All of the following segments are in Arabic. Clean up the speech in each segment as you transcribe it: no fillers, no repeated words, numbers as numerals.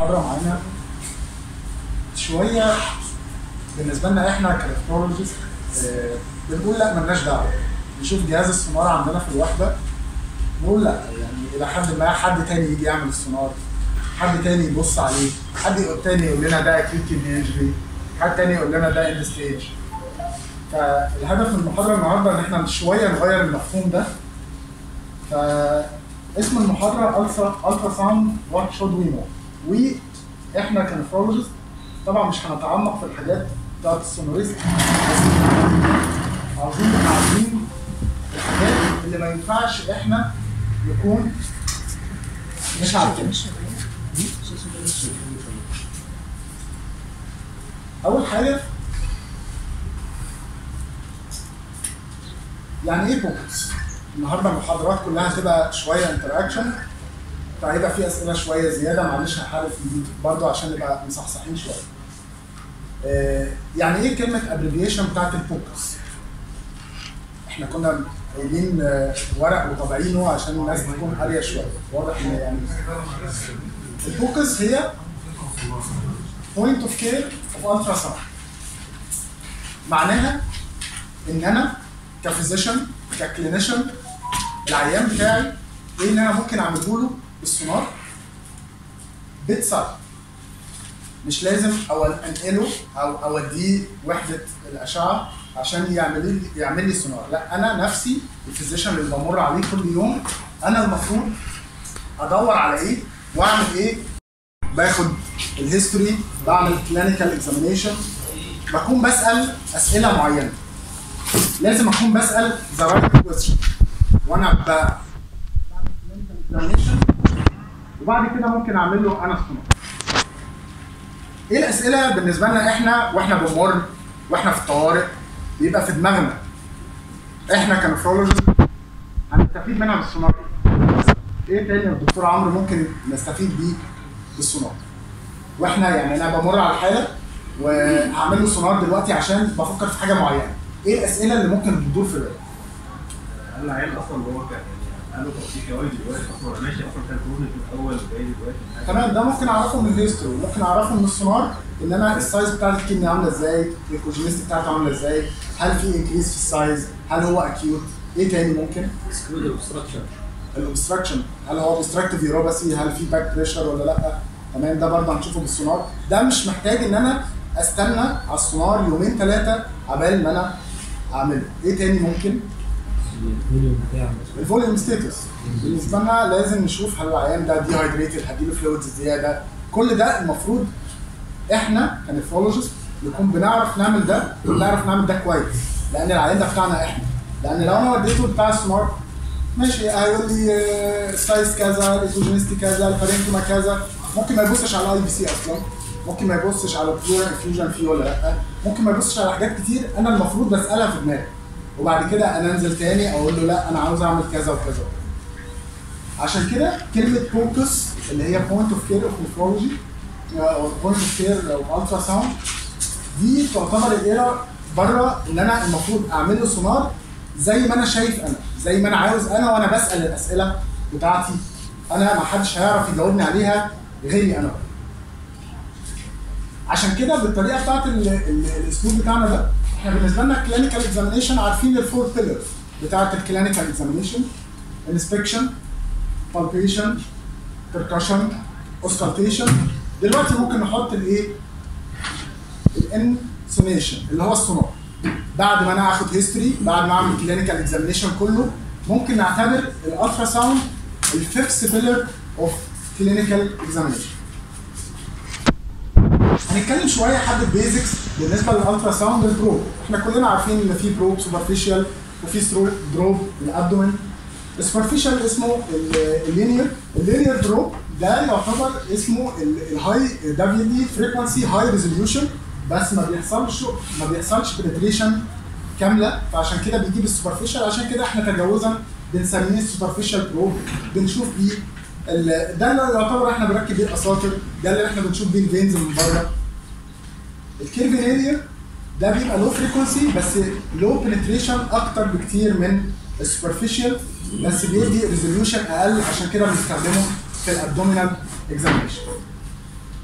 المحاضره معانا شويه بالنسبه لنا احنا كنفرولوجيست بنقول لا مالناش دعوه. نشوف جهاز السونار عندنا في الوحده نقول لا، يعني الى حد ما حد تاني يجي يعمل السونار، حد تاني يبص عليه، حد تاني يقول لنا ده اكيد كدني انجري، حد تاني يقول لنا ده اند ستيج. فالهدف من المحاضره النهارده ان احنا شويه نغير المفهوم ده. فاسم المحاضره التراساوند وات شود وي نو. واحنا كنفرولوجيست طبعا مش هنتعمق في الحاجات بتاعت السونوريست، عاوزين نبقى عارفين الحاجات اللي ما ينفعش احنا نكون مش عارفين. اول حاجه يعني ايه بوكس؟ النهارده المحاضرات كلها هتبقى شويه انتراكشن، فهيبقى في اسئله شويه زياده، معلش هحاول في دي برضه عشان نبقى مصحصحين شويه. يعني ايه كلمه ابريفيشن بتاعت البوكس؟ احنا كنا جايبين ورق وطابعينه عشان الناس تكون قاريه شويه، واضح ان يعني البوكس هي بوينت اوف كير اوف التراساوند. معناها ان انا كفيزيشن ككلينيشن العيان بتاعي ايه اللي انا ممكن اعمله له بالسونار بيت سايد. مش لازم انقله او اوديه وحده الاشعه عشان يعمل لي سونار، لا انا نفسي الفيزيشن اللي بمر عليه كل يوم انا المفروض ادور على ايه واعمل ايه. باخد الهيستوري، بعمل كلينيكال اكزامينيشن، بكون بسال اسئله معينه، لازم اكون بسال ذا رايت كويستشن وانا بعمل كلينيكال اكزامينيشن، وبعد كده ممكن اعمل له انا سونار. ايه الاسئله بالنسبه لنا احنا واحنا بنمر واحنا في الطوارئ بيبقى في دماغنا احنا كنفرولوجيست هنستفيد منها بالسونار؟ ايه تاني يا دكتور عمرو ممكن نستفيد بيه بالسونار؟ واحنا يعني انا بمر على الحاله وهعمل له سونار دلوقتي عشان بفكر في حاجه معينه، ايه الاسئله اللي ممكن تدور في بالي؟ هل العيال اصلا هو كان قالوا توصيف يا دلوقتي اصلا ماشي اصلا كان كورونا في الاول وجاي دلوقتي؟ تمام، ده ممكن اعرفه من الهيستوري، ممكن اعرفه من السونار ان انا السايز بتاعت الكدني عامله ازاي، الكوجينيستي بتاعته عامله ازاي، هل في انكريز في السايز، هل هو اكيوت، ايه تاني ممكن؟ الاوبستراكشن، هل هو اوبستراكتيف يوروباسي، هل في باك بريشر ولا لا؟ تمام، ده برضه هنشوفه بالسونار، ده مش محتاج ان انا استنى على السونار يومين ثلاثه عبال ما انا اعمله. ايه تاني ممكن؟ الفوليوم ستاتس. بالنسبه لنا لازم نشوف هل العيان ده دي هايدريتد، هديله فلويدز زياده، كل ده المفروض احنا كنفرولوجيست نكون بنعرف نعمل ده ونعرف نعمل ده كويس، لان العيان ده بتاعنا احنا. لان لو انا وديته بتاع السونار ماشي هيقول لي السايز كذا، الايكوجينيستي كذا، الفارنكوما كذا، ممكن ما يبصش على الاي بي سي اصلا، ممكن ما يبصش على البلورال انفيوجن فيه ولا لا، ممكن ما يبصش على حاجات كتير انا المفروض بسالها في دماغي، وبعد كده انا انزل تاني اقول له لا انا عاوز اعمل كذا وكذا. عشان كده كلمه بوكس اللي هي بوينت اوف كير اوف نفرولوجي او بوينت اوف كير اوف التراساوند دي تعتبر الايرا بره ان انا المفروض اعمل له سونار زي ما انا شايف انا، زي ما انا عاوز انا، وانا بسال الاسئله بتاعتي انا ما حدش هيعرف يجاوبني عليها غيري انا. عشان كده بالطريقه بتاعت الاسلوب بتاعنا ده احنا بالنسبه لنا كلينيكال اكزامينيشن عارفين الفور بيلرز بتاعت الكلينيكال اكزامينيشن: انسبكشن، بالبيشن، بيركشن، اوسكالتيشن. دلوقتي ممكن نحط الايه؟ الانسونيشن اللي هو السونار. بعد ما انا اخد هيستوري، بعد ما اعمل كلينيكال اكزامينيشن كله، ممكن نعتبر الالتراساوند الفيفث بيلر اوف كلينيكال اكزامينيشن. هنتكلم شويه حبه بيزكس بالنسبه للالتراساوند البروب. احنا كلنا عارفين ان في بروب سوبرفيشال وفي دروب الابدومين. السوبرفيشال اسمه اللينير دروب، ده يعتبر اسمه الهاي، ده بيدي فريكونسي هاي ريزوليوشن بس ما بيحصلش بنتريشن كامله، فعشان كده بيجيب السوبرفيشال. عشان كده احنا تجاوزا بنسميه السوبرفيشال بروب، بنشوف بيه ده اللي يعتبر احنا بنركب بيه الاساطر، ده اللي احنا بنشوف بيه الفينز من بره. الكيرفينيرير ده بيبقى لو فريكونسي بس لو بنتريشن اكتر بكتير من السوبرفيشال، بس بيدي ريزوليوشن اقل، عشان كده بنستخدمه في الابدومينال اكزامينشن.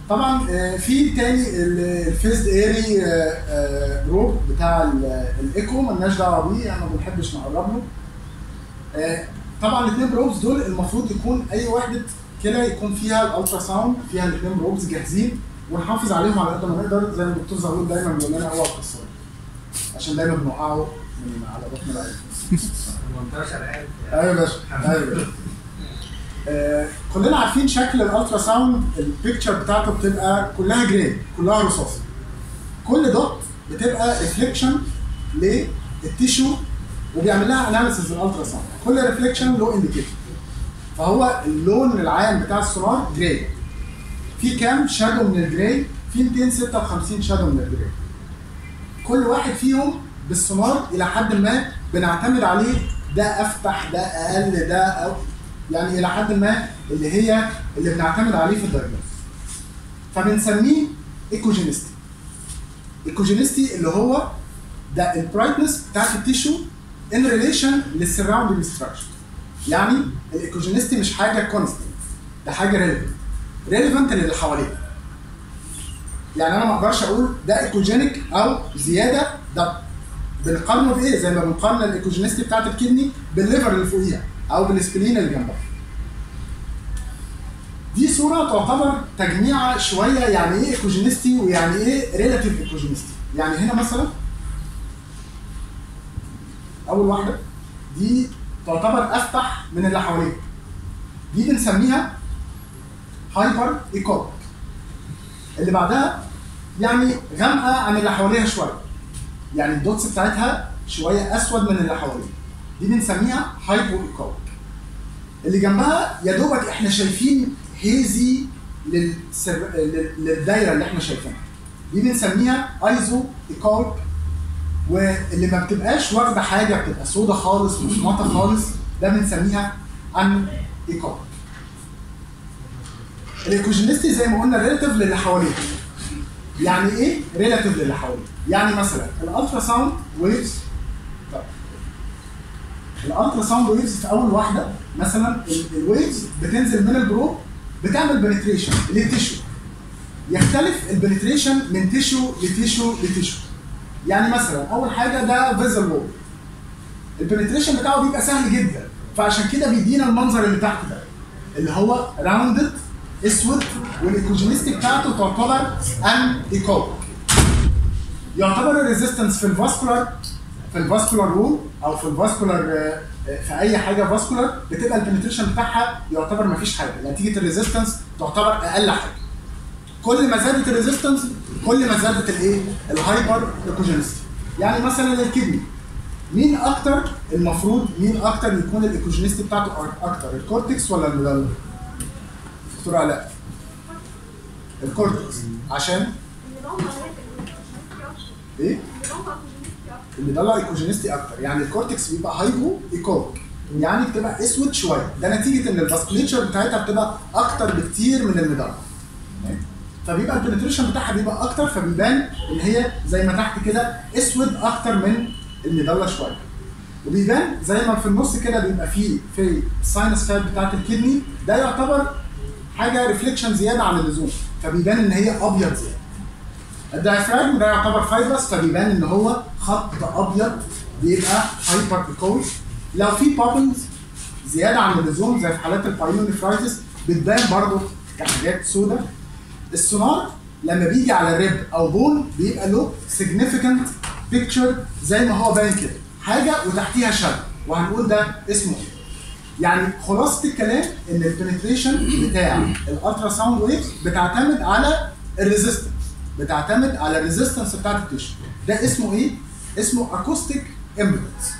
طبعا في تاني الفيزد ايري بروب بتاع الايكو، مالناش دعوه بيه يعني، ما بنحبش نقرب له. طبعا الاثنين بروبز دول المفروض يكون اي وحده كلى يكون فيها الالترا ساوند، فيها الاثنين بروبز جاهزين، ونحافظ عليهم على قد ما نقدر زي ما الدكتور زغلول دايما بيقول لنا اوعوا تكسروا، عشان دايما بنوقعه من على بطن العين. ايوه يا باشا، ايوه يا باشا. كلنا عارفين شكل الالترا ساوند، البيكتشر بتاعته بتبقى كلها جراي، كلها رصاصي. كل دوت بتبقى ريفليكشن للتيشو وبيعمل لها اناليسيز الالترا ساوند، كل ريفليكشن له انديكيتور. فهو اللون العام بتاع السونار جراي. في كام شادو من الجراي؟ في 256 شادو من الجراي. كل واحد فيهم بالسونار الى حد ما بنعتمد عليه، ده افتح، ده اقل، ده أو يعني الى حد ما اللي بنعتمد عليه في الدايجنوز. فبنسميه ايكوجينستي. ايكوجينستي اللي هو ده البرايتنس بتاعت التيشو ان ريليشن للسراوندينج ستراكشر. يعني الايكوجينستي مش حاجه كونستنت، ده حاجه ريليفنت للي حواليه. يعني انا ما اقدرش اقول ده ايكوجينيك او زياده، ده بنقارنه بايه؟ زي ما بنقارن الايكوجينستي بتاعت الكدني بالليفر اللي فوقيها او بالسبلين اللي جنبها. دي صوره تعتبر تجميعه شويه يعني ايه ايكوجينستي ويعني ايه ريلاتيف ايكوجينستي. يعني هنا مثلا اول واحده دي تعتبر افتح من اللي حواليها، دي بنسميها هايبر ايكوبيك. اللي بعدها يعني غامقه عن اللي حواليها شويه، يعني الدوتس بتاعتها شويه اسود من اللي حواليها، دي بنسميها هايبو ايكوبيك. اللي جنبها يا دوبك احنا شايفين هيزي للدايره اللي احنا شايفينها، دي بنسميها ايزو ايكوبيك. واللي ما بتبقاش واخده حاجه، بتبقى سودا خالص مصمطه خالص، ده بنسميها ان ايكوبيك. الايكوجينستي زي ما قلنا ريلاتيف للي حواليه. يعني ايه ريلاتيف للي حواليه؟ يعني مثلا الالترا ساوند ويفز، الالترا ساوند ويفز في اول واحده مثلا الويفز بتنزل من البروب بتعمل بنتريشن للتيشو. يختلف البنتريشن من تيشو لتيشو لتيشو. يعني مثلا اول حاجه ده فيزل وول، البنتريشن بتاعه بيبقى سهل جدا، فعشان كده بيدينا المنظر اللي تحت ده اللي هو راوندد اسود، والايكوجينستي بتاعته تعتبر ان ايكوبيك. يعتبر الريزيستنس في الفاسكولار وول او في الفاسكولار في اي حاجه فاسكولار بتبقى البنتريشن بتاعها يعتبر ما فيش حاجه، نتيجه الريزيستنس تعتبر اقل حاجه. كل ما زادت الريزيستنس كل ما زادت الايه؟ الهايبر ايكوجينستي. يعني مثلا الكدني، مين اكتر المفروض يكون الايكوجينستي بتاعته اكتر، الكورتكس ولا الميدالا؟ دكتور علاء. الكورتكس عشان ايه؟ الميدالا ايكوجينستي اكتر، يعني الكورتكس بيبقى هايبو ايكوبيك، يعني بتبقى اسود شويه، ده نتيجه ان الفاسكوليتشر بتاعتها بتبقى اكتر بكتير من الميدالا. فبيبقى البنتريشن بتاعها بيبقى اكتر، فبيبان ان هي زي ما تحت كده اسود اكتر من الميدالا شويه. وبيبان زي ما في النص كده بيبقى فيه في الساينس فات بتاعت الكدني، ده يعتبر حاجه ريفليكشن زياده عن اللزوم، فبيبان ان هي ابيض زياده. الدايفراجم ده يعتبر فايبرس، فبيبان ان هو خط ابيض، بيبقى هايبر ايكوبيك. لو في بابلز زياده عن اللزوم زي في حالات البايلونيفرايتس بتبان برضه كحاجات سوداء. السونار لما بيجي على الريب او بون بيبقى له significant picture زي ما هو باين كده، حاجه وتحتيها شادو، وهنقول ده اسمه ايه. يعني خلاصه الكلام ان البنتريشن بتاع الالترا ساوند ويفز بتعتمد على الريزيستنس، بتعتمد على الريزيستنس بتاعت التيشو. ده اسمه ايه؟ اسمه اكوستيك امبيدنس.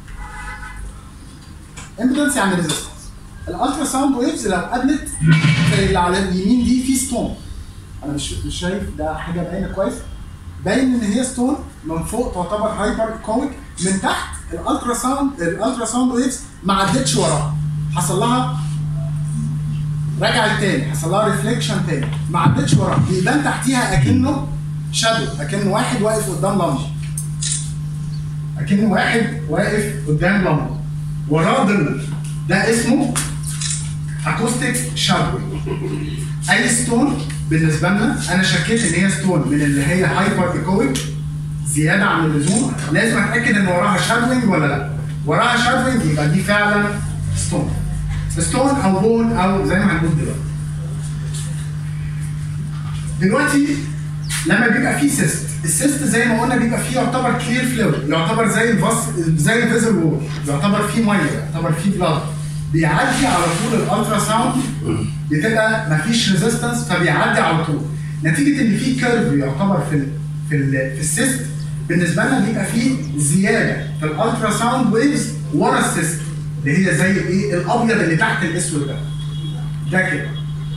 امبيدنس يعني ريزيستنس. الالترا ساوند ويفز لو قابلت زي اللي على اليمين دي في ستون، انا مش شايف ده حاجه باينه كويس، باين ان هي ستون من فوق تعتبر هايبر ايكوبيك، من تحت الالترا ساوند ويفز ما عدتش وراها، حصل لها رجعت تاني، حصل لها ريفليكشن تاني، ما عدتش وراها، بيبان تحتيها اكنه شادو، اكنه واحد واقف قدام لمبه، اكنه واحد واقف قدام لمبه وراه ظل، ده اسمه اكوستيك شادو. اي ستون بالنسبه لنا انا شكيت ان هي ستون من اللي هي هايبر ايكويك زياده عن اللزوم، لازم اتاكد ان وراها شادوينج ولا لا. وراها شادوينج يبقى دي فعلا ستون. ستون او بون او زي ما هنقول دلوقتي لما بيبقى فيه سيست، السيست زي ما قلنا بيبقى فيه يعتبر كلير فلويد، يعتبر زي الفيزل وول، يعتبر فيه ميه، يعتبر فيه بلاد، بيعدي على طول الالترا ساوند، بتبقى مفيش ريزيستنس فبيعدي على طول. نتيجه ان في كيرف يعتبر في السيست، بالنسبه لنا بيبقى فيه زياده في الالترا ساوند ويفز ورا السيست اللي هي زي الايه؟ الابيض اللي تحت الاسود ده كده.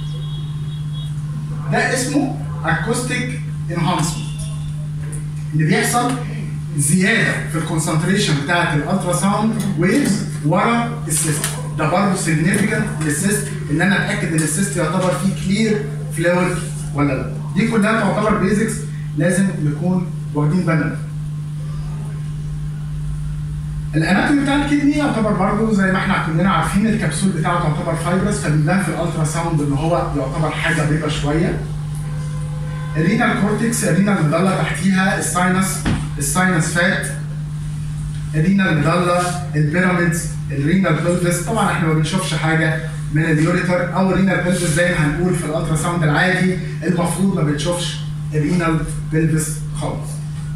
ده اسمه اكوستيك انهانسمنت، اللي بيحصل زياده في الكونسنتريشن بتاعت الالترا ساوند ويفز ورا السيست. ده برضه سيجنيفيكانت للسيست، ان انا اتاكد ان السيست يعتبر فيه كلير فلويد ولا لا. دي كلها تعتبر بيزكس لازم نكون واخدين بالنا. الاناتومي بتاع الكدني يعتبر برضه زي ما احنا كلنا عارفين، الكبسول بتاعته تعتبر فايبرس، فبيبان في الالترا ساوند ان هو يعتبر حاجه بيضاء شويه. الرينال كورتكس، الرينال ميدالا تحتيها الساينس فات، الرينال ميدالا، البيراميدز، الرينال بلفس. طبعا احنا ما بنشوفش حاجه من اليوريتر او الرينال بلفس زي ما هنقول في الالترا ساوند العادي، المفروض ما بنشوفش الرينال بلفس خالص.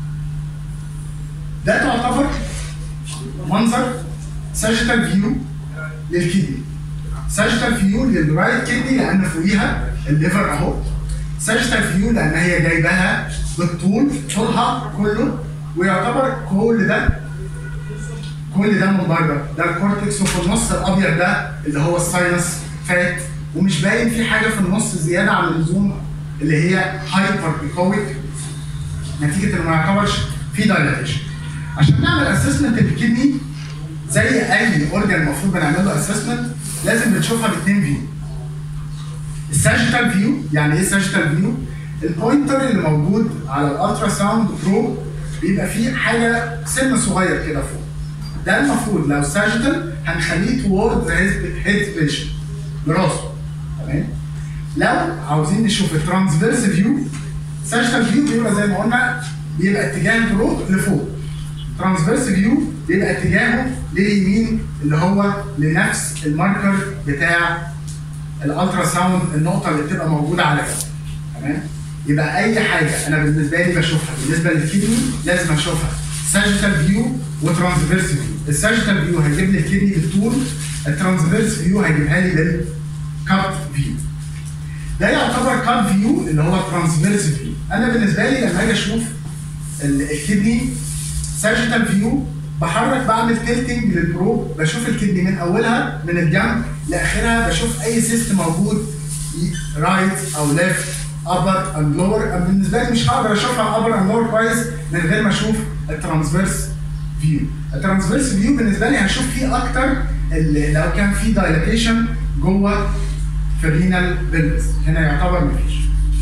ده تعتبر منظر ساجيتال فيو للكدني. ساجيتال فيو للرايت كدني لان فوقيها الليفر اهو. ساجيتال فيو لان هي جايباها بالطول، طولها كله، ويعتبر كل ده من بره، ده الكورتكس، وفي النص الابيض ده اللي هو الساينس فات، ومش باين في حاجه في النص زياده عن اللزوم اللي هي هايبر ايكويك، نتيجه انه ما يعتبرش في دايلاتيشن. عشان نعمل اسسمنت للكدني زي اي اورجان المفروض بنعمل له اسسمنت، لازم بنشوفها باثنين فيو. الساجيتال فيو، يعني ايه ساجيتال فيو؟ البوينتر اللي موجود على الالترا ساوند برو بيبقى فيه حاجه سن صغير كده فوق. ده المفروض لو ساجيتال هنخليه توورد هيد بيشن براسه، تمام؟ لو عاوزين نشوف الترانسفيرس فيو، ساجيتال فيو بيبقى زي ما قلنا بيبقى اتجاه البرو لفوق. ترانسفيرس فيو بيبقى اتجاهه لليمين اللي هو لنفس الماركر بتاع الالترا ساوند، النقطه اللي بتبقى موجوده على جنب، تمام؟ يبقى اي حاجه انا بالنسبه لي بشوفها بالنسبه للكدني لازم اشوفها ساجيتال فيو وترانسفيرس فيو. الساجيتال فيو هيجيب لي الكدني بالطول، الترانسفيرس فيو هيجيبها لي بالكات فيو. ده يعتبر كات فيو اللي هو ترانسفيرس فيو. انا بالنسبه لي لما اجي اشوف الكدني ساجيتال فيو بحرك، بعمل تلتنج للبرو، بشوف الكدني من اولها من الجنب لاخرها، بشوف اي سيست موجود رايت او ليفت، ابر اند لور. بالنسبه لي مش هقدر اشوفها ابر اند لور كويس من غير ما اشوف الترانسفيرس فيو. الترانسفيرس فيو بالنسبه لي هشوف فيه اكتر لو كان في دايلاتيشن جوه في الرينال بلفس، هنا يعتبر مفيش.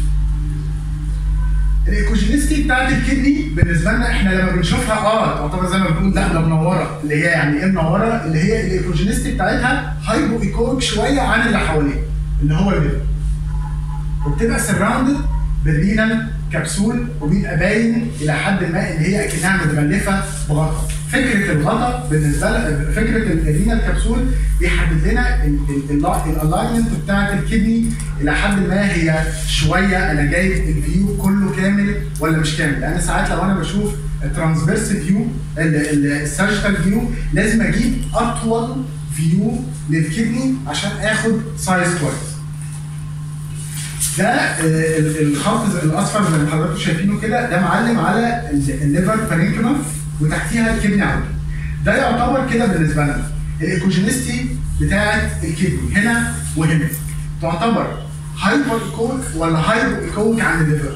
الايكوجينيستي بتاعت الكدني بالنسبه لنا احنا لما بنشوفها تعتبر زي ما بنقول لا ده منوره، اللي هي يعني ايه منوره؟ اللي هي الايكوجينيستي بتاعتها هايبو ايكويك شويه عن اللي حواليه اللي هو الليفر، وبتبقى سراوندد بالرينال كبسول، وبيبقى باين الى حد ما ان هي اكنها متغلفه بغطا. فكره الغطا بالنسبه لنا، فكره الرينال كبسول بيحدد لنا الالاينمنت بتاعت الكدني الى حد ما، هي شويه انا جايب الفيو كله كامل ولا مش كامل. لان ساعات لو انا بشوف الترانسفيرس فيو الساجيتال فيو لازم اجيب اطول فيو للكدني عشان اخد سايز كويس. ده الخط الاصفر زي ما حضراتكم شايفينه كده، ده معلم على الليفر بارينكما وتحتيها الكدني عندي. ده يعتبر كده بالنسبه لنا الايكوجينيستي بتاعت الكدني هنا وهنا. تعتبر هايبر ايكويك ولا هايبو ايكويك عن الليفر؟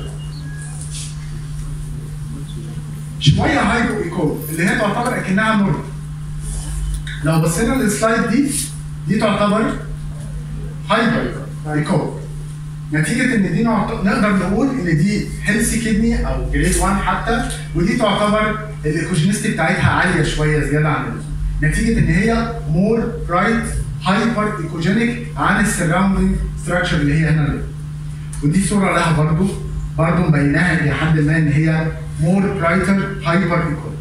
شويه هايبو ايكويك، اللي هي تعتبر اكنها نور. لو بصينا للسلايد دي تعتبر هايبر ايكويك، نتيجه ان دي نقدر نقول ان دي هيلثي كدني او جريد 1 حتى، ودي تعتبر الايكوجينيستي بتاعتها عاليه شويه زياده عن اللزوم، نتيجه ان هي مور برايت هايبر ايكوجينيك عن السراوندنج ستراكشر اللي هي هنا الليفر. ودي صوره لها برضه مبيناها لحد ما ان هي مور برايتر هايبر ايكوليك.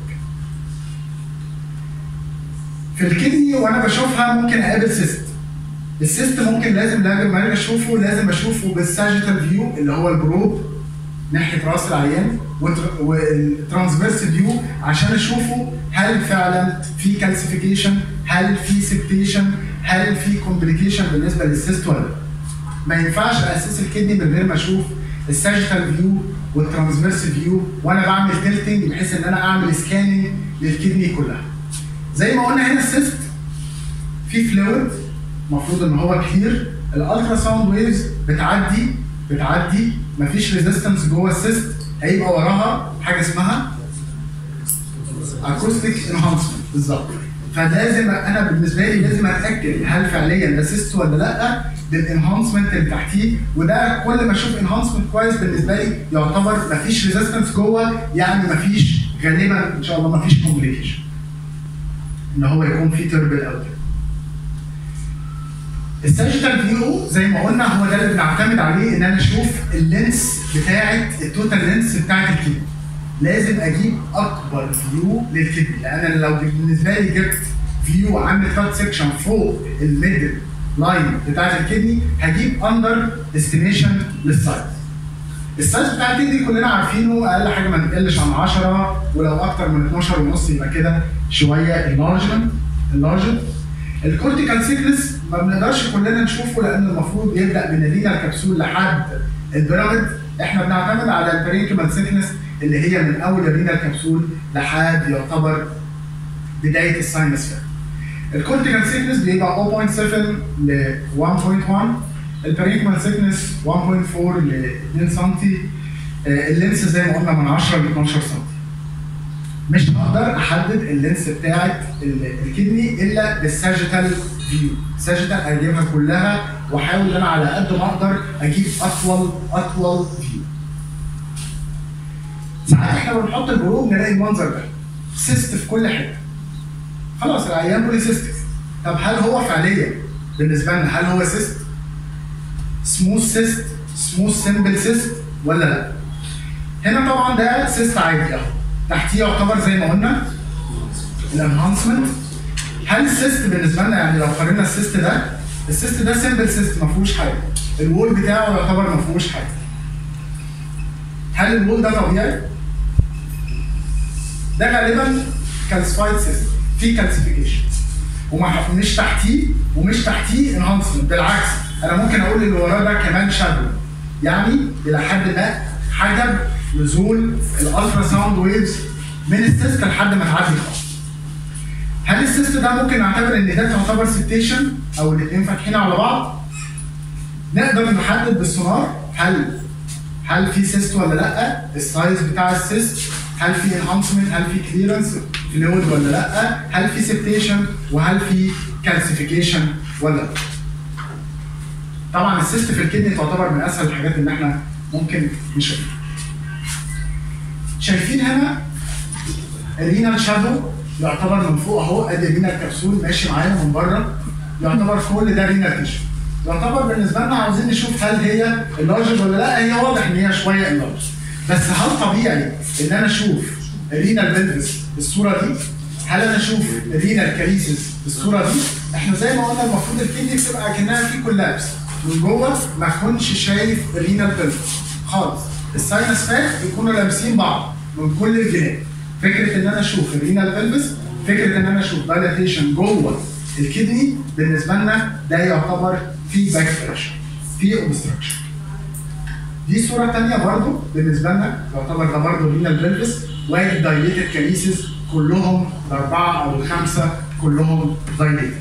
في الكدني وانا بشوفها ممكن اقابل سيست. السيست ممكن لما اجي اشوفه لازم اشوفه بالساجيتال فيو اللي هو البروب ناحيه راس العيان، والترانسفيرس فيو عشان اشوفه هل فعلا في كالسيفيكيشن، هل في سبتيشن، هل في كومبليكيشن بالنسبه للسيست ولا لا. ما ينفعش اساس الكدني من غير ما اشوف الساجيتال فيو والترانسفيرس فيو وانا بعمل تلتنج بحيث ان انا اعمل سكاننج للكدني كلها. زي ما قلنا هنا السيست في فلويد المفروض ان هو كلير، الالترا ساوند ويفز بتعدي مفيش ريزيستنس جوه السيست، هيبقى وراها حاجه اسمها اكوستيك انهانسمنت بالظبط. فلازم انا بالنسبه لي لازم اتاكد هل فعليا ده سيست ولا لا بالانهانسمنت اللي تحتيه، وده كل ما اشوف انهانسمنت كويس بالنسبه لي يعتبر مفيش ريزيستنس جوه، يعني مفيش غالبا ان شاء الله مفيش كومبليكيشن ان هو يكون في تربل او كده. الساجيتال فيو زي ما قلنا هو ده اللي بنعتمد عليه ان انا اشوف اللينس بتاعت التوتال لينس بتاعت الكدني. لازم اجيب اكبر فيو للكدني، لان انا لو بالنسبه لي جبت فيو عامل كات سيكشن فوق الميدل لاين بتاعت الكدني هجيب اندر استيميشن للسايز. السايز بتاع الكدني كلنا عارفينه اقل حاجه ما تقلش عن 10، ولو اكتر من 12.5 يبقى كده شويه اللارجن. الكورتيكال سيكنس ما بنقدرش كلنا نشوفه لان المفروض يبدا من الرينال كبسول لحد البيراميد. احنا بنعتمد على البرينكيمال سيكنس اللي هي من اول الرينال كبسول لحد يعتبر بدايه الساينس فير. الكورتيكال سيكنس بيبقى 0.7 ل 1.1، البرينكيمال سيكنس 1.4 ل 2 سم، اللينس زي ما قلنا من 10 ل 12 سم. مش هقدر احدد اللينس بتاعت الكدني الا بالساجيتال فيو، الساجيتال اجيبها كلها واحاول ان انا على قد ما اقدر اجيب اطول فيو. ساعات احنا بنحط البروب نلاقي المنظر ده سيست في كل حته. خلاص العيان بوليسيستيك. طب هل هو فعليا بالنسبه لنا هل هو سيست؟ سموث سيمبل سيست ولا لا؟ هنا طبعا ده سيست عادي اهو. تحتيه يعتبر زي ما قلنا الانهانسمنت. هل السيست بالنسبه لنا يعني لو قارنا السيست ده سيمبل سيست ما فيهوش حاجه، الوول بتاعه يعتبر ما فيهوش حاجه. هل الوول ده طبيعي؟ ده غالبا كالسفايد سيست في كالسيفيكيشن ومش تحتيه انهانسمنت، بالعكس انا ممكن اقول اللي وراه ده كمان شادو، يعني الى حد ما حجب نزول الالترا ساوند ويفز من السيست لحد ما تعدي خالص. هل السيست ده ممكن نعتبر ان ده تعتبر سبتيشن او الاثنين فاتحين على بعض؟ نقدر نحدد بالسونار هل في سيست ولا لا؟ السايز بتاع السيست، هل في انهانسمنت، هل في كليرنس فلويد ولا لا؟ هل في سبتيشن وهل في كالسيفيكيشن ولا لا؟ طبعا السيست في الكدني تعتبر من اسهل الحاجات اللي احنا ممكن نشوفها. شايفين هنا الرينال شادو يعتبر من فوق اهو، ادي الرينال كبسول ماشي معانا من بره، يعتبر كل ده رينال تيشو. يعتبر بالنسبه لنا عاوزين نشوف هل هي اللارجر ولا لا، هي واضح ان هي شويه اللارج. بس هل طبيعي ان انا اشوف الرينال بلفس بالصوره دي؟ هل انا اشوف الرينال كاريسيس بالصوره دي؟ احنا زي ما قلنا المفروض الكدني بتبقى كانها في كولابس من جوه، ما اكونش شايف الرينال بلفس خالص. الساينس فات يكونوا لامسين بعض من كل الجهات. فكره ان انا اشوف الرينال بلفس، فكره ان انا اشوف دايلاتيشن جوه الكدني، بالنسبه لنا ده يعتبر في باك بريشر، في اوبستراكشن. دي صوره ثانيه برضو بالنسبه لنا يعتبر ده برضو رينال بلفس، وادي دايليتد كاريسيس كلهم الاربعه او الخمسه كلهم دايليتد.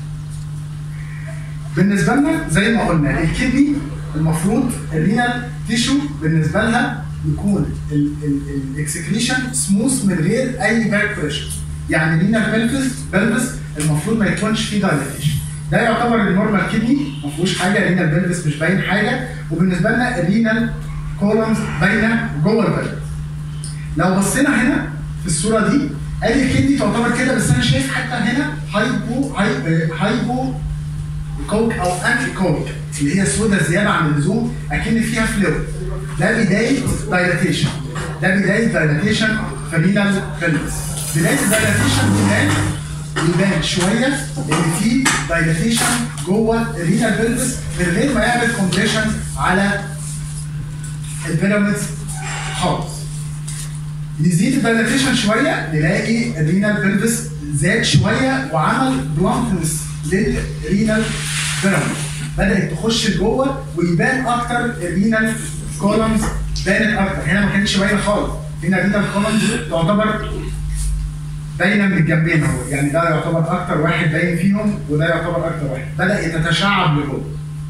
بالنسبه لنا زي ما قلنا الكدني المفروض الرينال تيشو بالنسبه لها يكون الاكسكريشن سموث من غير اي باك بريشر، يعني الرينال بلفس المفروض ما يكونش فيه دايليتيشن. ده يعتبر النورمال كدني ما فيهوش حاجه، الرينال بلفس مش باين حاجه، وبالنسبه لنا الرينال كولمز باينه جوه البلد. لو بصينا هنا في الصوره دي ادي الكدني تعتبر كده، بس انا شايف حتى هنا ايكويك او ان ايكويك اللي هي سودا زياده عن اللزوم اكن فيها فلويد. ده بدايه دايلاتيشن. ده بدايه دايلاتيشن في الرينال بلفس. بدايه الدايلاتيشن يبان شويه ان في دايلاتيشن جوه الرينال بلفس من غير ما يعمل كومبريشن على البيراميدز خالص. يزيد الدايلاتيشن شويه نلاقي الرينال بلفس زاد شويه وعمل بلانكنس للرينال بيراميد. بدات تخش لجوه ويبان اكتر الرينال كولمز بانت اكتر. هنا ما كانتش باينه خالص. هنا الرينال كولمز تعتبر باينه من الجنبين اهو، يعني ده يعتبر اكتر واحد باين فيهم وده يعتبر اكتر واحد. بدا يتشعب لجوه.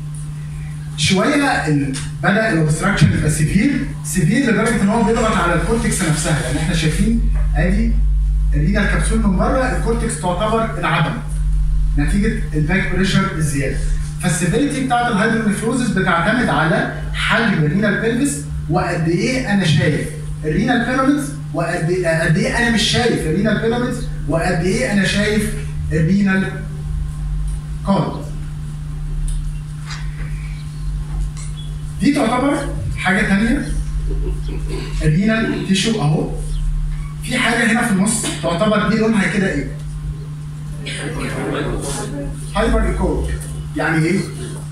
شويه بدا الاوبستراكشن يبقى سيفير لدرجه ان هو بيضغط على الكورتكس نفسها. يعني احنا شايفين ادي الرينال كبسول من بره، الكورتكس تعتبر انعدمت نتيجه الباك بريشر الزياده. فالسيفيريتي بتاعت الهايدرونيفروزس بتعتمد على حجم الرينال بيلفس وقد ايه انا شايف الرينال بيراميدز وقد ايه انا مش شايف الرينال بيراميدز وقد ايه انا شايف الرينال كولمز. دي تعتبر حاجه ثانيه. الرينال تيشو اهو. في حاجه هنا في النص تعتبر دي لونها كده ايه؟ هايبر ايكويك. يعني ايه؟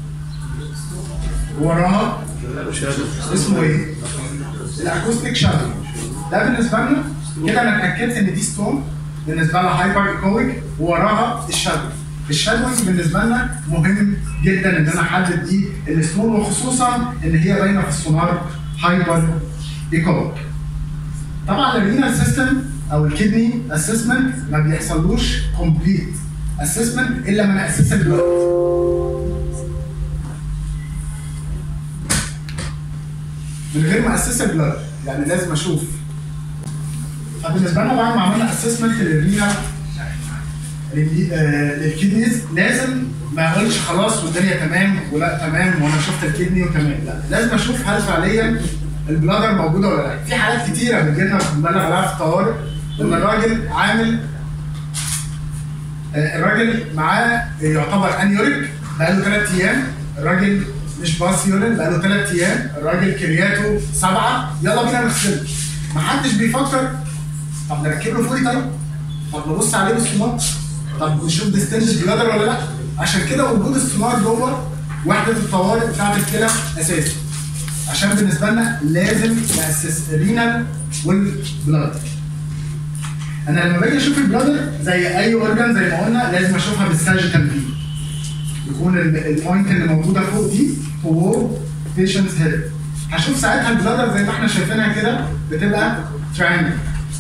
وراها اسمه ايه؟ الاكوستيك شادو. ده بالنسبه لنا كده انا اتاكدت ان دي ستون بالنسبه لها هايبر ايكويك ووراها الشادو. الشادوينج بالنسبه لنا مهم جدا ان انا احدد دي الستون، وخصوصا ان هي باينه في السونار هايبر ايكويك. طبعا الرينال سيستم او الكدني اسسمنت ما بيحصلوش كومبليت اسسمنت الا من اساس البلاد. من غير ما اسس البلاد، يعني لازم اشوف. فبالنسبه لنا بعد ما عملنا اسسمنت للرينال للكدنيز لازم ما اقولش خلاص والدنيا تمام ولا تمام وانا شفت الكدني وتمام، لا لازم اشوف هل فعليا البلادر موجوده ولا لا. في حالات كتيره بتجيلنا بنبلغ عليها في الطوارئ ان الراجل عامل الراجل معاه يعتبر انيوريك بقاله 3 ايام، الراجل مش باص يورين بقاله 3 ايام، الراجل كرياته 7، يلا بينا نغسله. محدش بيفكر طب نركب له فوري، طب نبص عليه بالسونار، طب نشوف ديستندد بلادر ولا لا. عشان كده وجود السونار جوه وحده الطوارئ بتاعت الكلى اساسي. عشان بالنسبه لنا لازم ناسس الرينال والبلادر. انا لما باجي اشوف البلادر زي اي اورجان زي ما قلنا لازم اشوفها بالساجيتال فيو. يكون البوينت اللي موجوده فوق دي فوق بيشنتس هيد. هشوف ساعتها البلادر زي ما احنا شايفينها كده بتبقى تراينجل.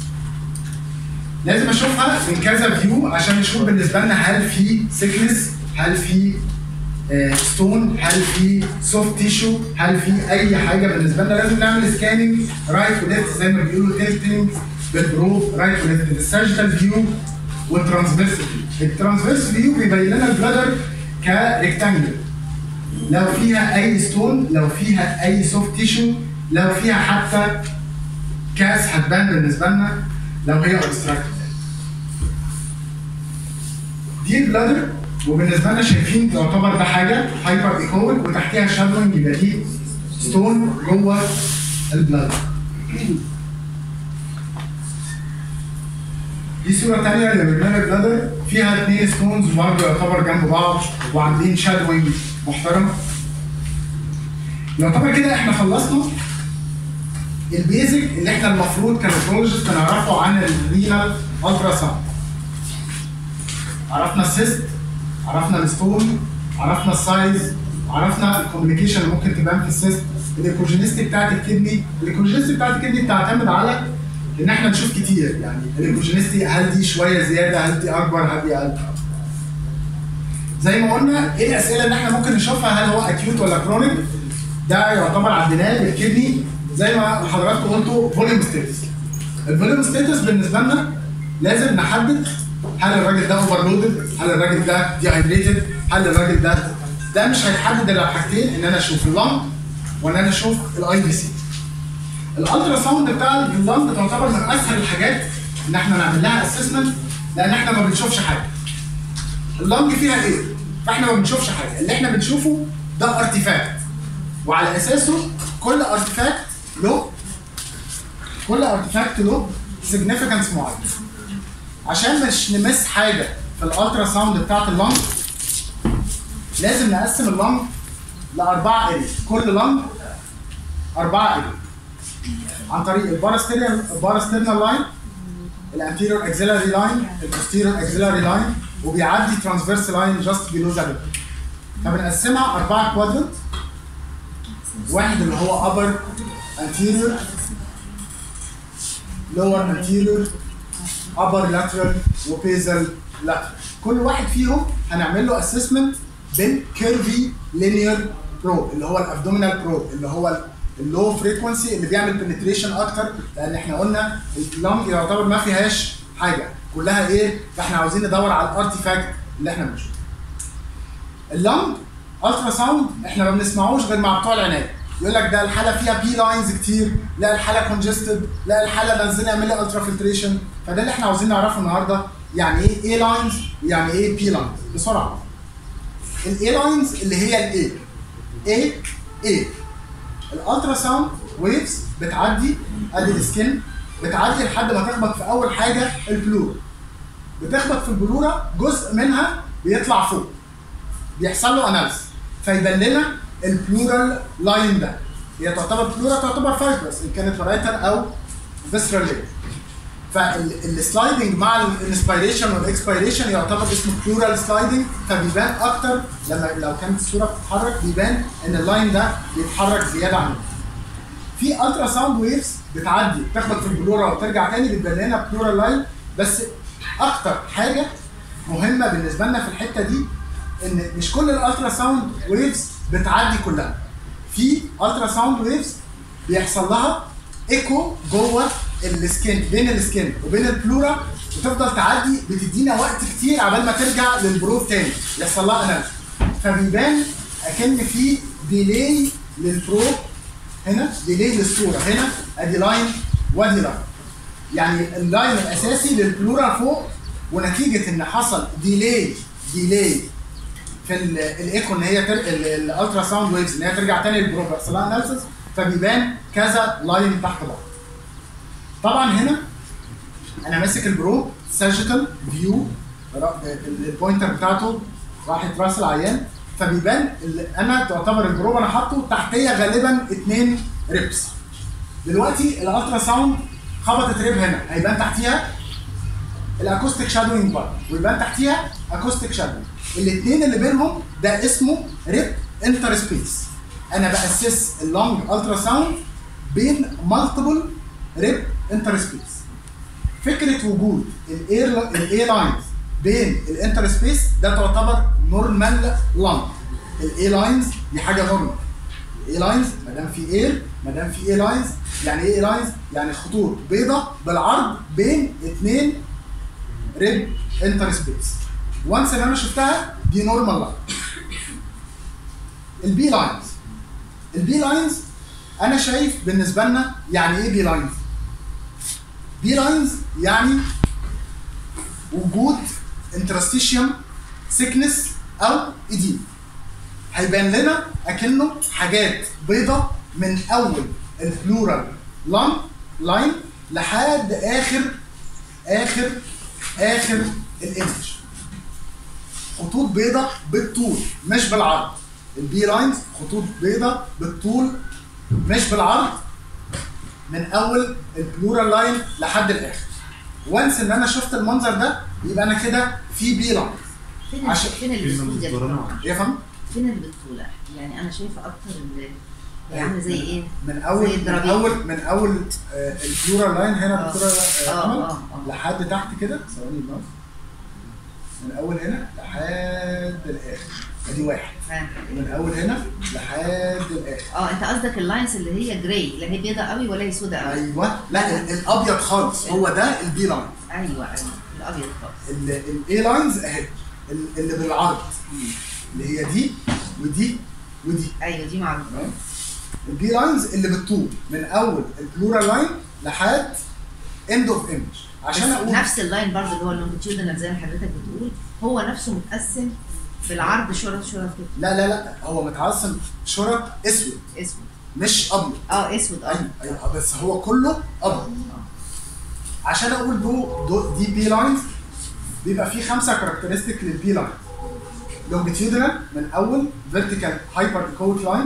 لازم اشوفها من كذا فيو عشان نشوف بالنسبه لنا هل في سيكنس، هل في ستون، هل في سوفت تيشو، هل في اي حاجه بالنسبه لنا. لازم نعمل سكاننج رايت وليفت زي ما بيقولوا تيلتنج بالبروف رايت وليفت، الساجيتال فيو والترانسفيرس فيو. الترانسفيرس فيو بيبين لنا البلادر كريكتانجل، لو فيها اي ستون، لو فيها اي سوفت تيشو، لو فيها حتى كاس هتبان بالنسبه لنا لو هي اوبستراكتد. دي البلادر وبالنسبه لنا شايفين تعتبر ده حاجه هايبر ايكويك وتحتيها شادوينج يبقى دي ستون جوه البلادر. دي صوره ثانيه للرينال بلادر فيها 2 ستونز برضه يعتبر جنب بعض وعاملين شادوينج محترم. يعتبر كده احنا خلصنا البيزك اللي احنا المفروض كنفرولوجيست نعرفه عن الرينال التراساوند. عرفنا السيست، عرفنا الستون، عرفنا السايز، عرفنا الكوميونيكيشن اللي ممكن تبان في السيست، الايكوجينيستي بتاعت الكدني. الايكوجينيستي بتاعت الكدني بتعتمد على ان احنا نشوف كتير، يعني الايكوجينيستي هل دي شويه زياده، هل دي اكبر، هل دي اقل. زي ما قلنا ايه الاسئله اللي احنا ممكن نشوفها، هل هو اكيوت ولا كرونيك؟ ده يعتبر عندنا بالكدني زي ما حضراتكم قلتوا فوليوم ستاتس. الفوليوم ستاتس بالنسبه لنا لازم نحدد هل الراجل ده اوفرلودد، هل الراجل ده ديهايدريتد، هل الراجل ده مش هيتحدد الا بحاجتين، ان انا اشوف اللنج وان انا اشوف الاي بي سي. الالترا ساوند بتاع اللنج تعتبر من اسهل الحاجات ان احنا نعمل لها اسسمنت لان احنا ما بنشوفش حاجه. اللنج فيها ايه؟ فاحنا ما بنشوفش حاجه، اللي احنا بنشوفه ده ارتيفاكت، وعلى اساسه كل ارتيفاكت له سيجنيفيكانس معين. عشان مش نمس حاجه في الالترا ساوند بتاعت اللنج، لازم نقسم اللنج لاربعه اريا، كل لنج 4 اريا عن طريق الباراسترنال لاين، الانتيريور اكسيلاري لاين، البوستيريور اكسيلاري لاين، وبيعدي ترانسفيرس لاين جاست بيلو ذا. فبنقسمها 4 كوادرنت، واحد اللي هو upper anterior، lower anterior، upper lateral، وبيزل lateral. كل واحد فيهم هنعمل له assessment بالكيرفي linear probe اللي هو الابدومينال probe اللي هو اللو فريكونسي اللي بيعمل بنتريشن اكتر، لان احنا قلنا اللنج يعتبر ما فيهاش حاجه، كلها ايه؟ فاحنا عاوزين ندور على الارتيفاكت اللي احنا بنشوفه. اللنج الترا ساوند احنا ما بنسمعوش غير مع بتوع العنايه، يقول لك ده الحاله فيها بي لاينز كتير، لا الحاله كونجستد، لا الحاله نزلنا نعمل لها الترا فلتريشن. فده اللي احنا عاوزين نعرفه النهارده، يعني ايه اي لاينز ويعني ايه بي لاينز بسرعه. الاي لاينز اللي هي الاي اي الالترا ساوند ويفز بتعدي ادي السكن، بتعدي لحد ما تخبط في اول حاجه البلورا، بتخبط في البلوره، جزء منها بيطلع فوق بيحصل له اناليسيس فيبان لنا البلورال لاين ده. هي تعتبر بلورا، تعتبر فايبرس ان كانت رايتر او فيسرال لير. فالسلايدنج مع الانسبيريشن والاكسبيريشن يعتبر اسمه بلورال سلايدنج، فبيبان اكتر لو كانت الصوره بتتحرك بيبان ان اللاين ده بيتحرك زياده عنه. في الترا ساوند ويفز بتعدي بتخبط في البلورا وترجع تاني بتبان لنا بلورال لاين. بس اكتر حاجه مهمه بالنسبه لنا في الحته دي ان مش كل الالترا ساوند ويفز بتعدي كلها. في الترا ساوند ويفز بيحصل لها ايكو جوه السكين، بين السكين وبين البلورا، وتفضل تعدي بتدينا وقت كتير عبال ما ترجع للبروب تاني يحصل لها اناليسيس، فبيبان اكن في ديلي للبروب هنا، ديلي للصوره هنا، ادي لاين وادي لاين. يعني اللاين الاساسي للبلورا فوق، ونتيجه ان حصل ديلي في الايكو ان هي الالترا ساوند ويفز ان هي ترجع تاني للبروب يحصل لها اناليسيس، فبيبان كذا لاين تحت بعض. طبعا هنا انا ماسك البروب ساجيتال فيو، البوينتر بتاعته راحت راس العيان، فبيبان انا تعتبر البروب انا حاطه تحتيه غالبا 2 ريبس. دلوقتي الالترا ساوند خبطت ريب هنا، هيبان تحتيها الاكوستيك شادوينج بار، ويبان تحتيها اكوستيك شادوينج. الاثنين اللي بينهم ده اسمه ريب انتر سبيس. انا باسس اللونج الترا ساوند بين مالتيبل ريب انتر سبيس. فكره وجود الاي لاينز بين الانتر سبيس ده تعتبر نورمال لونج. الاي لاينز دي حاجه نورمال. الاي لاينز ما دام في اير، ما دام في اي لاينز، يعني ايه اي لاينز؟ يعني خطوط بيضاء بالعرض بين 2 ريب انتر سبيس. وانس ان انا شفتها دي نورمال لاين. البي لاينز انا شايف بالنسبه لنا يعني ايه بي لاينز؟ بي لاينز يعني وجود انترستيشيوم سيكنس او اديم. هيبان لنا اكنه حاجات بيضة من اول البلورال لاين لحد اخر الايمج. خطوط بيضة بالطول مش بالعرض. البي لاينز خطوط بيضة بالطول مش بالعرض من اول البلورال لاين لحد الاخر. وانس ان انا شفت المنظر ده يبقى انا كده في بي لاينز. فين اللي بالطول؟ ايه فاهم؟ فين اللي بالطول؟ يعني انا شايفه اكتر يعني زي ايه؟ من اول البلورال لاين هنا دكتوره لحد تحت كده. ثواني الماوس. من اول هنا لحد الاخر ادي واحد. من اول هنا لحد الاخر. انت قصدك اللاينز اللي هي جراي، لا هي بيضاء قوي ولا هي سوداء قوي. ايوه، لا الابيض خالص هو ده البي لاين. ايوه الابيض خالص. الاي لاينز اهي اللي بالعرض اللي هي دي ودي ودي. ايوه دي معروفه. البي لاينز اللي بالطول من اول البلورال لاين لحد اند اوف ايمج. عشان اقول نفس اللاين برضه اللي هو اللونجيتيودنال زي ما حضرتك بتقول، هو نفسه متقسم بالعرض شرط كده. لا هو متعصم شرط اسود مش ابيض. اسود. ايوه بس هو كله ابيض. عشان اقول دي بي لاينز بيبقى فيه 5 كاركترستيك للبي لاين. لونجيتيودنال من اول فيرتيكال هايبر ايكويك لاين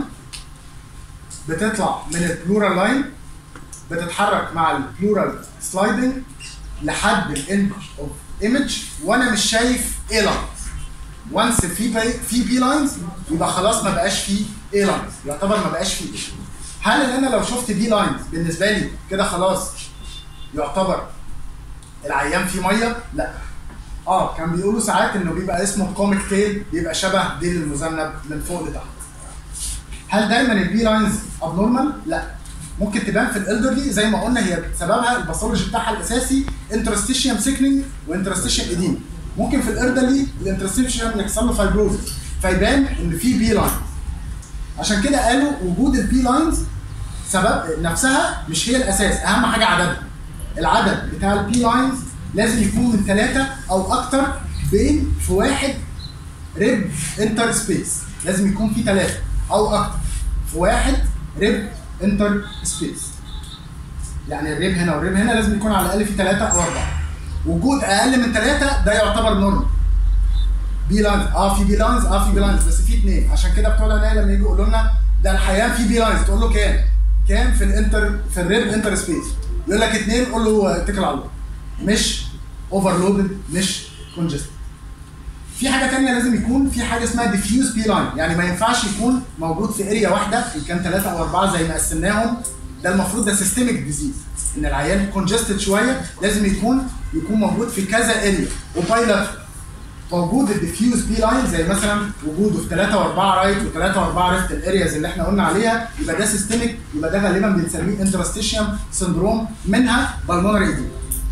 بتطلع من البلورال لاين بتتحرك مع البلورال سلايدنج لحد الاند اوف ايمج وانا مش شايف ايه لاينز. وانس في بي لاينز يبقى خلاص ما بقاش فيه ايه لاينز، يعتبر ما بقاش فيه. هل انا لو شفت بي لاينز بالنسبه لي كده خلاص يعتبر العيان فيه ميه؟ لا. كان بيقولوا ساعات انه بيبقى اسمه كوميك تيل، بيبقى شبه ديل المذنب من فوق لتحت. هل دايما البي لاينز ابنورمال؟ لا. ممكن تبان في الالدرلي زي ما قلنا، هي سببها الباثولوجي بتاعها الاساسي انترستيشيوم سيكنينج وانترستيشيوم اديم. ممكن في الالدرلي الانترستيشيوم يحصل له فايبروز فيبان ان في بي لاينز. عشان كده قالوا وجود البي لاينز سبب نفسها مش هي الاساس، اهم حاجه عددها. العدد بتاع البي لاينز لازم يكون من 3 او اكتر بين في واحد ريب انتر سبيس. لازم يكون في 3 او اكتر في واحد ريب انتر سبيس. يعني الريب هنا والريب هنا لازم يكون على الاقل في 3 او 4. وجود اقل من 3 ده يعتبر نورمال. بي لاينز في بي لاينز في بي لاينز بس في 2. عشان كده بتوع العنايه لما يجوا يقولوا لنا ده الحياه في بي لاينز تقول له كام في الريب انتر سبيس؟ يقول لك 2. قول له اتكل على الله. مش اوفرلودد مش كونجستد. في حاجه ثانيه لازم يكون في حاجه اسمها ديفيوز بي لاين، يعني ما ينفعش يكون موجود في اريا واحده ان كان 3 او 4 زي ما قسمناهم. ده المفروض ده سيستميك ديزيز، ان العيان كونجستد شويه لازم يكون موجود في كذا اريا وبايلاترال. فوجود الديفيوز بي لاين زي مثلا وجوده في 3 و4 رايت و3 و4 ريفت الارياز اللي احنا قلنا عليها، يبقى ده سيستميك، يبقى ده غالبا بنسميه انترستيشيوم سندروم، منها بالمونري ايديما.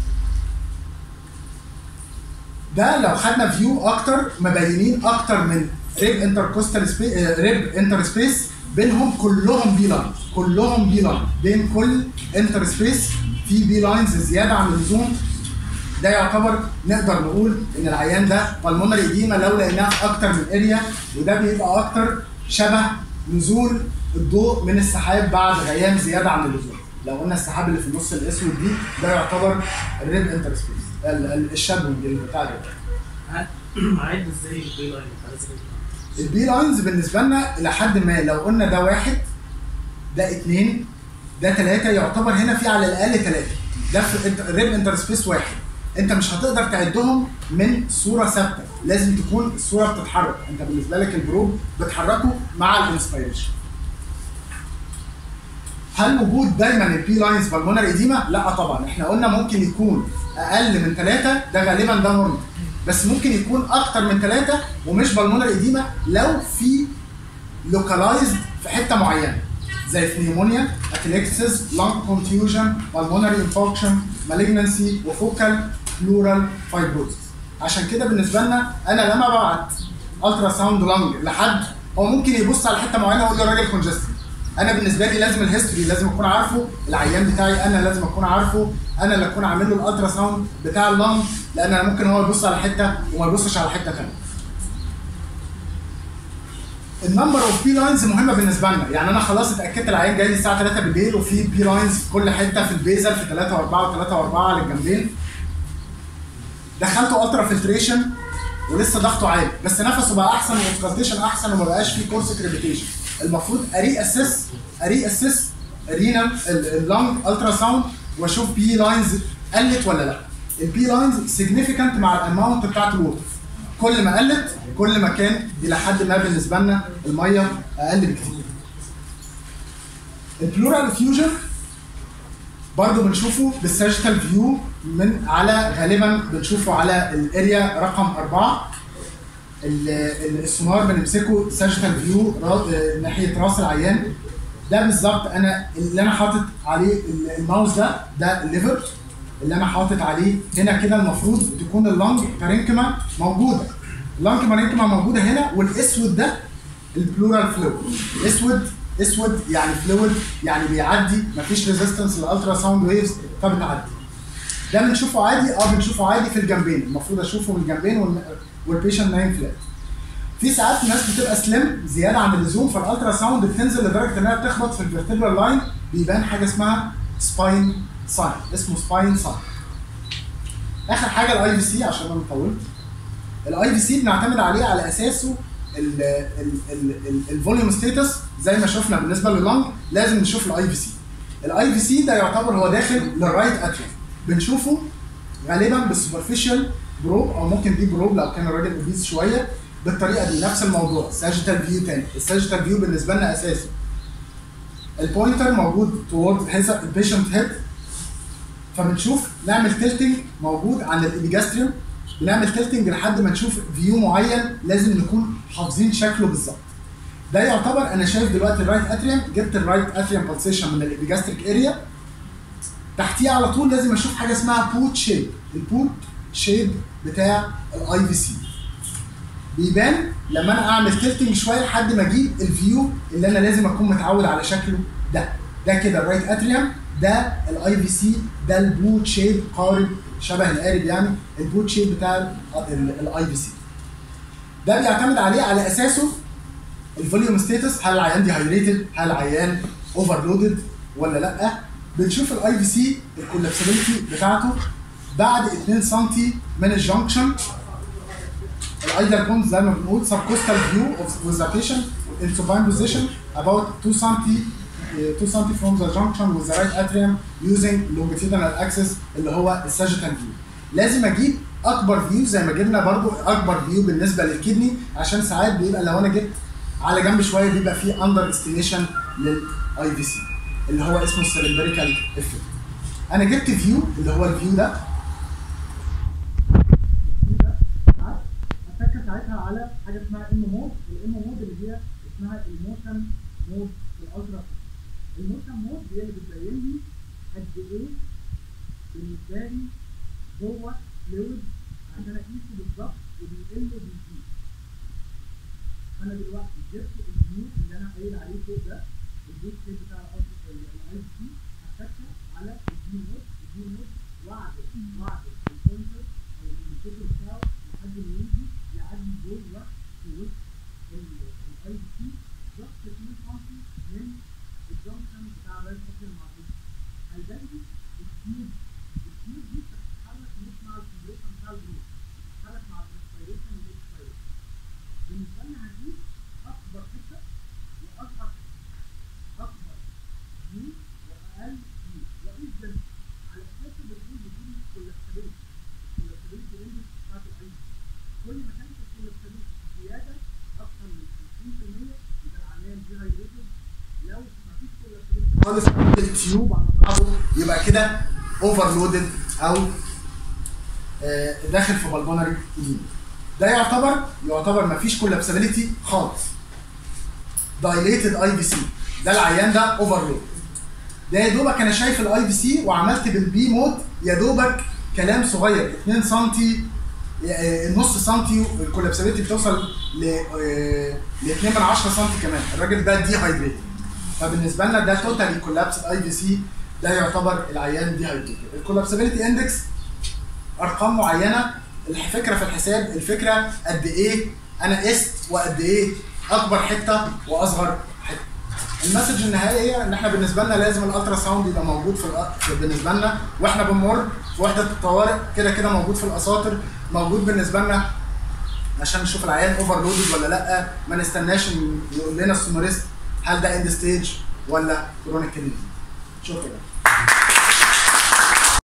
ده لو خدنا فيو اكتر مبينين اكتر من ريب انتر سبيس بينهم كلهم بي لاين، بين كل انتر سبيس في بي لاينز زياده عن اللزوم. ده يعتبر نقدر نقول ان العيان ده بالمونري ايديما لو لقيناه في اكتر من اريا، وده بيبقى اكتر شبه نزول الضوء من السحاب بعد غيام زياده عن اللزوم. لو قلنا السحاب اللي في النص الاسود دي ده يعتبر الريب انتر سبيس الشادوينج بتاع ده. عد ازاي البي لاين؟ البي لاينز بالنسبه لنا الى حد ما لو قلنا ده 1 ده 2 ده 3 يعتبر هنا في على الاقل 3. ده في الريب انتر سبيس 1. انت مش هتقدر تعدهم من صوره ثابته، لازم تكون الصوره بتتحرك. انت بالنسبه لك البروب بتحركه مع الانسبيريشن. هل وجود دايما البي لاينز بالمونري ايديما؟ لا طبعا. احنا قلنا ممكن يكون اقل من 3 ده غالبا ده نورمال، بس ممكن يكون اكتر من 3 ومش بالمونري ايديما لو في لوكالايزد في حته معينه زي في نيمونيا، اتليكسيس، لانج كونفيوجن، بالمونري انفكشن، مالجنسي، وفوكال بلورال فايبروزس. عشان كده بالنسبه لنا انا لما ببعت الترا ساوند لانج لحد هو ممكن يبص على حته معينه ويقول له الراجل كونجستد. انا بالنسبه لي لازم الهيستوري لازم اكون عارفه، العيان بتاعي انا لازم اكون عارفه، انا اللي اكون عامل له الالترا ساوند بتاع اللانج، لان انا ممكن هو يبص على حته وما يبصش على حته ثانيه. النمبر اوف بي لاينز مهمه بالنسبه لنا، يعني انا خلاص اتاكدت العيان جاي لي الساعه 3 بالليل وفي بي لاينز في كل حته في البيزل في 3 و4 و3 و4 على الجنبين. دخلته الترا فلتريشن ولسه ضغطه عالي بس نفسه بقى احسن واوسكالتيشن احسن وما بقاش فيه كورس كريبيتيشن. المفروض اري اسس الرينال اللانج الترا ساوند واشوف بي لاينز قلت ولا لا. البي لاينز سيجنيفيكانت مع الاماونت بتاعت الووتر، كل ما قلت كل ما كان الى حد ما بالنسبه لنا الميه اقل بكتير. البلورال فيوجن برضه بنشوفه بالسيرجيكال فيو من على غالبا بنشوفه على الاريا رقم 4. السونار بنمسكه سيرجيكال فيو ناحيه راس العيان. ده بالظبط انا اللي انا حاطط عليه الماوس ده الليفر اللي انا حاطط عليه هنا كده. المفروض تكون اللانج بارينكما موجوده، اللانج بارينكما موجوده هنا، والاسود ده البلورال فلويد. اسود يعني فلويد يعني بيعدي، مفيش ريزيستنس للالترا ساوند ويفز فبتعدي. ده بنشوفه عادي، بنشوفه عادي في الجنبين، المفروض اشوفه من الجنبين والبيشنت نايم فلات. في ساعات ناس بتبقى سليم زياده عن اللزوم، فالالترا ساوند بتنزل لدرجه انها بتخبط في الفيرتبرال لاين، بيبان حاجه اسمها سباين ساين، اسمه سباين ساين. اخر حاجه الاي في سي، عشان انا طولت. الاي في سي بنعتمد عليه على اساسه الفوليوم ستاتس، زي ما شفنا بالنسبه لللنج لازم نشوف الاي في سي. الاي في سي ده يعتبر هو داخل للرايت اتريوم، بنشوفه غالبا بالسوبرفيشال بروب، او ممكن دي بروب لو كان الراجل اوبيز شويه. بالطريقه دي نفس الموضوع، ساجيتال فيو تاني. الساجيتال فيو بالنسبه لنا اساسي البوينتر موجود توورد البيشنت هيد، فبنشوف نعمل تلتنج موجود عن الابيجاستريوم، بنعمل تلتنج لحد ما نشوف فيو معين لازم نكون حافظين شكله بالظبط. ده يعتبر انا شايف دلوقتي الرايت اتريوم، جبت الرايت اتريوم بالسيشن من الابيجاستريك اريا، تحتيه على طول لازم اشوف حاجه اسمها بوت شيب. البوت شيب بتاع الاي في سي بيبان لما انا اعمل تلتنج شويه لحد ما اجيب الفيو اللي انا لازم اكون متعود على شكله. ده كده الرايت اتريوم، ده الاي في سي، ده البوت شيب قارب شبه القارب يعني، البوت شيب بتاع الاي في سي. ده بيعتمد عليه على اساسه الفوليوم ستاتس، هل العيان دي هايريتد، هل العيان اوفرلودد ولا لا. بنشوف الاي في سي الكولابسبيلتي بتاعته بعد 2 سم من الجنكشن. الايديال بوند زي ما بنقول subcostal view of with the patient in supine position about 2 cm from the junction with the right atrium using longitudinal axis اللي هو الساجيتال فيو. لازم اجيب اكبر فيو زي ما جبنا برضو اكبر فيو بالنسبه للكدني، عشان ساعات بيبقى لو انا جبت على جنب شويه بيبقى فيه اندر استيميشن للاي في سي اللي هو اسمه السلندريكال افكت. انا جبت فيو اللي هو الفيو ده، اتك ساعتها على حاجه اسمها ام مود. الام مود اللي هي اسمها الموشن مود في الالترا. الموشن مود هي اللي بتبين لي قد ايه بالنسبه لي جوه فلويد عشان اقيسه بالظبط وبيقل وبيزيد. انا دلوقتي جبت الفيو اللي انا قايل عليه فوق ده، البوت شيب بتاع الاي سي، هتكه على الفيو مود. الفيو مود واعدل البوينتر او الانديكيتور بتاعه لحد ما يجي يعدي جوه في وسط الاي سي ضغط 2 سم من الجنكشن بتاع الرايت اتريوم مع البوست. هيبان لي التيوب دي بتتحرك مش مع الكومبريشن بتاع الجروب، بتتحرك مع الانسبيريشن والاكسبيريشن. بالنسبه لنا هنقيس اكبر حته واصغر حته، اكبر فيو واقل فيو، واقيس ده على اساس بتقول بدون كولابسبيلتي اندكس بتاعت الاي سي. كل ما كانت الكولابسبيلتي زياده اكثر من 50% يبقى العيان دي هايدريتد. لو مفيش كولابسبيلتي خالص التيوب على بعضه يبقى كده اوفرلودد او داخل في بالبونري ايديما. ده يعتبر مفيش كولابسبيلتي خالص. دايليتد اي في سي، ده العيان ده اوفرلود. ده يا دوبك انا شايف الاي في سي وعملت بالبي مود يا دوبك كلام صغير 2 سم، النص سم الكولابسبيلتي بتوصل ل 2/10 سم كمان. الراجل ده دي هايدريتد، فبالنسبه لنا ده توتالي كولابس اي في سي، ده يعتبر العيان دي هايدريتد. الكولابسبيلتي اندكس ارقام معينه، الفكره في الحساب، الفكره قد ايه انا قست وقد ايه اكبر حته واصغر حته. المسج النهائيه ان احنا بالنسبه لنا لازم الالترا ساوند يبقى موجود في بالنسبه لنا واحنا بنمر في وحده الطوارئ، كده موجود في الاساطر، موجود بالنسبه لنا عشان نشوف العيان اوفرلودد ولا لا. ما نستناش يقول لنا السونوريست هل ده اند ستيج ولا كرونيك كدني. شكرا.